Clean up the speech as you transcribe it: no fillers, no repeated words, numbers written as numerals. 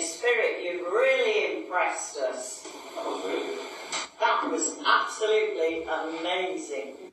Spirit, you've really impressed us. That was really good. That was absolutely amazing.